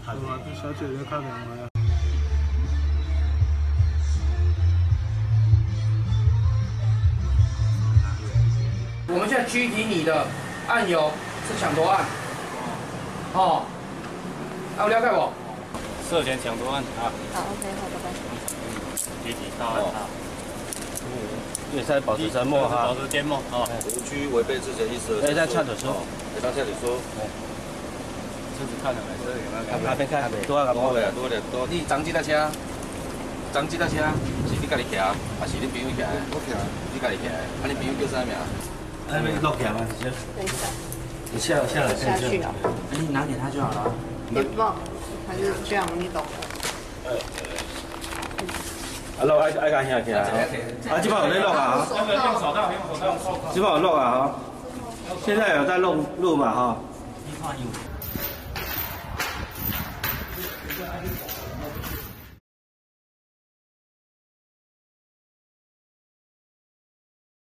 对吧？这小姐姐看电话呀。 我们现在拘提你的案由是抢夺案，哦，有了解不？ 涉嫌抢夺案啊。 好 ，OK， 好，拜拜。 具体到案啊。 也在保持沉默哈。 保持缄默啊。 无拘违背自己的意思。 在唱着说。 在唱着说。 车子看了没？车有没有看？ 还没看，多啊， 多嘞，多嘞，多。你装这台车，装这台车是你家己骑，还是你朋友骑？我骑。你家己骑，啊，你朋友叫啥名？ 还没落脚吗？直接。 等一下。 你下来下去啊。 你拿给他就好了。 电报还是这样，你懂的。 啊，落爱甲兄起来哈。啊，这把有在录啊哈。 用手套，用手套。 这把有录啊哈。现在有在录嘛哈。 你看有。